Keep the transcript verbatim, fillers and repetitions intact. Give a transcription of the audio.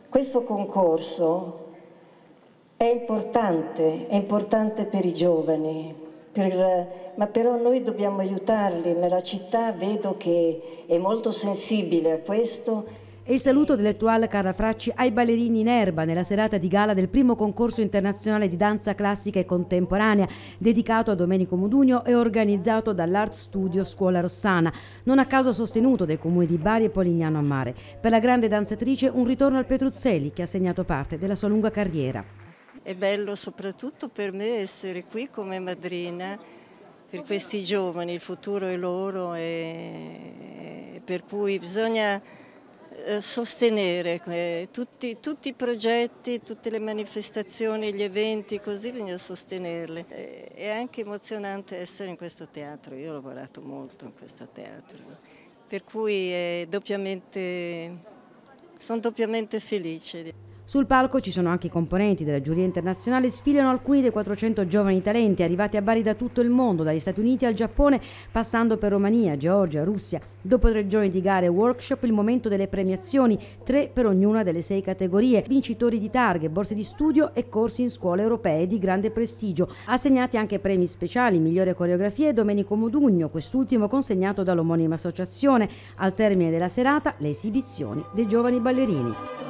Questo concorso è importante, è importante per i giovani, per, ma però noi dobbiamo aiutarli. Nella città vedo che è molto sensibile a questo. E il saluto dell'Étoile Carla Fracci ai ballerini in erba nella serata di gala del primo concorso internazionale di danza classica e contemporanea dedicato a Domenico Modugno e organizzato dall'Art Studio Scuola Rossana, non a caso sostenuto dai comuni di Bari e Polignano a Mare. Per la grande danzatrice un ritorno al Petruzzelli che ha segnato parte della sua lunga carriera. È bello soprattutto per me essere qui come madrina per questi giovani, il futuro è loro e per cui bisogna sostenere eh, tutti, tutti i progetti, tutte le manifestazioni, gli eventi, così bisogna sostenerli. Eh, è anche emozionante essere in questo teatro, io ho lavorato molto in questo teatro, per cui è doppiamente, sono doppiamente felice. Sul palco ci sono anche i componenti della giuria internazionale, sfilano alcuni dei quattrocento giovani talenti arrivati a Bari da tutto il mondo, dagli Stati Uniti al Giappone, passando per Romania, Georgia, Russia. Dopo tre giorni di gare e workshop, il momento delle premiazioni, tre per ognuna delle sei categorie, vincitori di targhe, borse di studio e corsi in scuole europee di grande prestigio. Assegnati anche premi speciali, migliore coreografia e Domenico Modugno, quest'ultimo consegnato dall'omonima associazione. Al termine della serata, le esibizioni dei giovani ballerini.